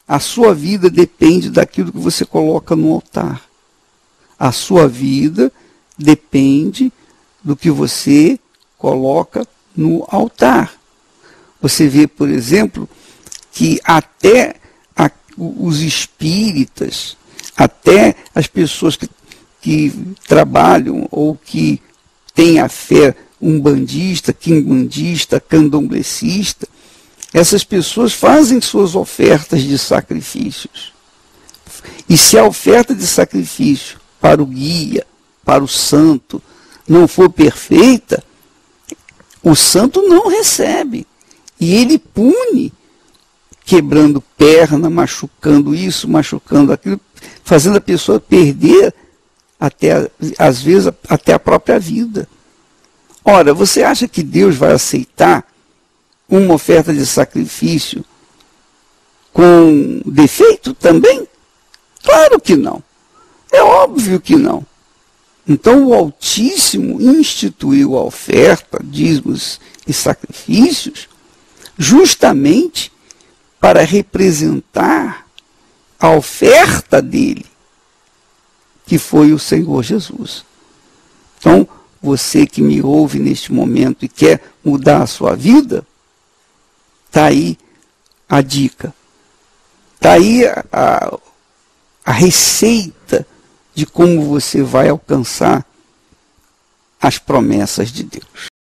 A sua vida depende daquilo que você coloca no altar. A sua vida depende do que você coloca no altar. Você vê, por exemplo, que até os espíritas, até as pessoas que trabalham ou que têm a fé umbandista, quimbandista, candomblessista, essas pessoas fazem suas ofertas de sacrifícios. E se a oferta de sacrifício para o guia, para o santo, não for perfeita, o santo não recebe. E ele pune, quebrando perna, machucando isso, machucando aquilo, fazendo a pessoa perder, às vezes, até a própria vida. Ora, você acha que Deus vai aceitar uma oferta de sacrifício com defeito também? Claro que não. É óbvio que não. Então o Altíssimo instituiu a oferta, dízimos e sacrifícios, justamente para representar a oferta dele, que foi o Senhor Jesus. Então, você que me ouve neste momento e quer mudar a sua vida, está aí a dica. Está aí a receita de como você vai alcançar as promessas de Deus.